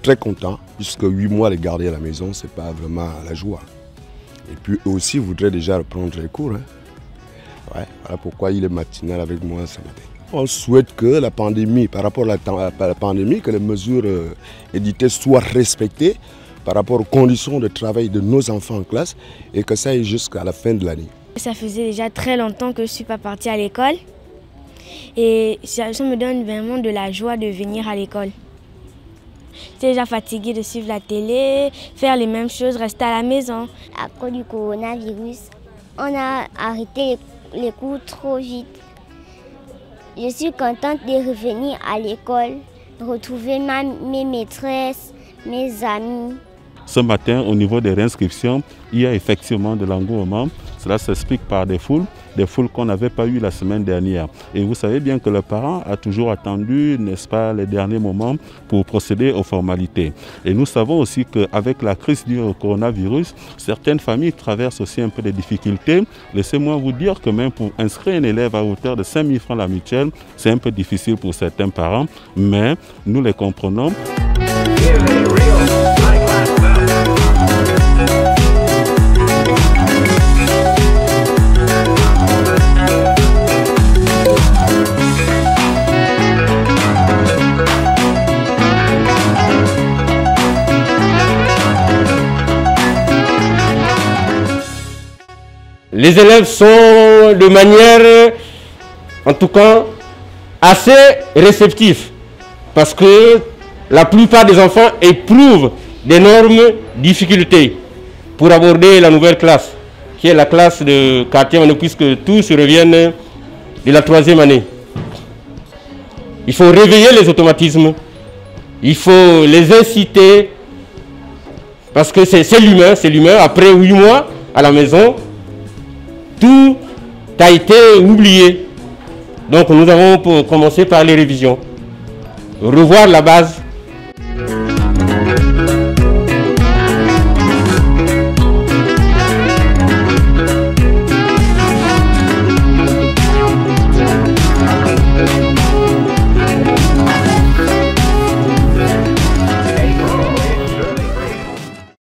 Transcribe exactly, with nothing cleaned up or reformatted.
très contents, puisque huit mois les garder à la maison, ce n'est pas vraiment la joie. Et puis eux aussi voudraient déjà reprendre les cours. Hein. Ouais, voilà pourquoi il est matinal avec moi ce matin. On souhaite que la pandémie, par rapport à la, à la pandémie, que les mesures euh, éditées soient respectées par rapport aux conditions de travail de nos enfants en classe et que ça aille jusqu'à la fin de l'année. Ça faisait déjà très longtemps que je ne suis pas partie à l'école et ça, ça me donne vraiment de la joie de venir à l'école. J'étais déjà fatiguée de suivre la télé, faire les mêmes choses, rester à la maison. À cause du coronavirus, on a arrêté les cours trop vite. Je suis contente de revenir à l'école, retrouver ma, mes maîtresses, mes amis. Ce matin, au niveau des réinscriptions, il y a effectivement de l'engouement. Cela s'explique par des foules, des foules qu'on n'avait pas eues la semaine dernière. Et vous savez bien que le parent a toujours attendu, n'est-ce pas, les derniers moments pour procéder aux formalités. Et nous savons aussi qu'avec la crise du coronavirus, certaines familles traversent aussi un peu de difficultés. Laissez-moi vous dire que même pour inscrire un élève à hauteur de cinq mille francs la mutuelle, c'est un peu difficile pour certains parents, mais nous les comprenons. Les élèves sont de manière, en tout cas, assez réceptifs parce que la plupart des enfants éprouvent d'énormes difficultés pour aborder la nouvelle classe, qui est la classe de quatrième, puisque tous reviennent de la troisième année. Il faut réveiller les automatismes, il faut les inciter, parce que c'est l'humain, c'est l'humain. Après huit mois à la maison, tout a été oublié. Donc nous avons commencé par les révisions. Revoir la base